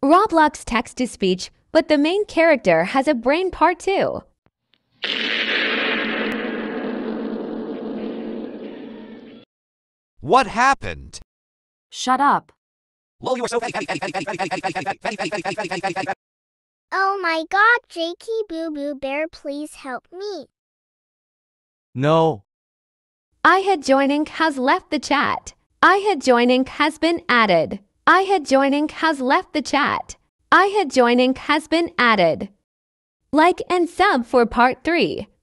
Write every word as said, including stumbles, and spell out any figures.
Roblox text-to-speech, but the main character has a brain part too. What happened? Shut up. Lol, you are so fatty, fatty, fatty, fatty, fatty, fatty, fatty, fatty, fatty, fatty, fatty, fatty, fatty, fatty. Oh my god, Jakey Boo Boo Bear, please help me. No. I had joining has left the chat. I had joining has been added. I had joining has left the chat. I had joining has been added. Like and sub for part three.